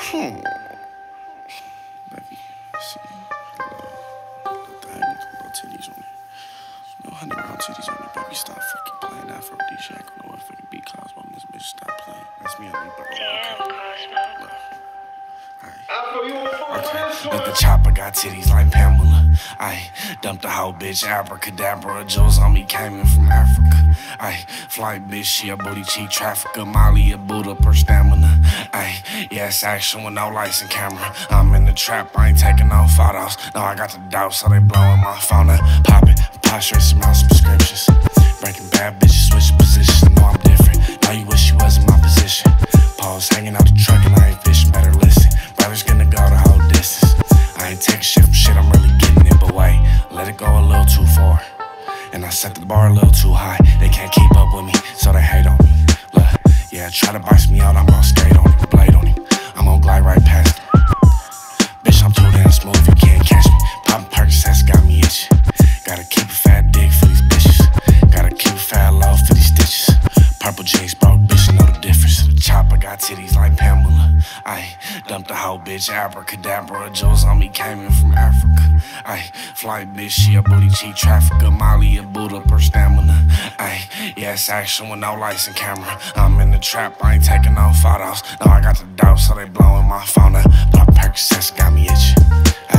Baby, see, little titties on it. No 100 round titties on it, baby. Stop fucking playing Afrodisiac on the motherfucking beat, Cosmo. This bitch stop playing. That's me on me, bro. Damn, Cosmo. Look, the chopper got titties like Pamela. I dumped the whole bitch, abracadabra. Jewels on me came in from Africa. I flight bitch, she a booty cheek trafficker. Molly a boot up her stamina. Yes, action with no lights and camera. I'm in the trap, I ain't taking no photos. No, I got the doubt, so they blowing my phone up. Poppin', posture, some mouse prescriptions. Breaking bad bitches, switching positions. Know I'm different. Now you wish you was in my position. Pause, hanging out the truck and I ain't fishing. Better listen. Brothers gonna go the whole distance. I ain't taking shit from shit, I'm really getting it. But wait, let it go a little too far. And I set the bar a little too high. They can't keep up with me, so they hate on me. Look, yeah, try to box me out, I'm gon' skate on him, blade on him. I'm gon' glide right past him. Bitch, I'm too damn smooth, you can't catch me. Poppin' Percocets got me itching. Gotta keep a fat dick for these bitches. Gotta keep a fat low for these stitches. Purple jeans, broke bitch, know the difference. The chopper got titties like Pamela. I dumped the whole bitch, abracadabra. Jewels on me came in from Africa. I flight bitch, she a booty cheek trafficker. Molly a boot up her stamina. Yes, action with no lights and camera. I'm in the trap, I ain't taking no photos. No, I got the dope, so they blowing my phone up. Pop Percocets got me itching.